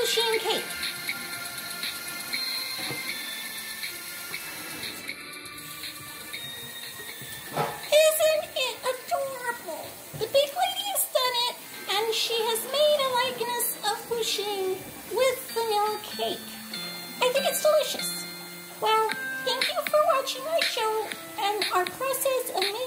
Pusheen cake. Isn't it adorable? The big lady has done it, and she has made a likeness of Pusheen with vanilla cake. I think it's delicious. Well, thank you for watching my show and our process of making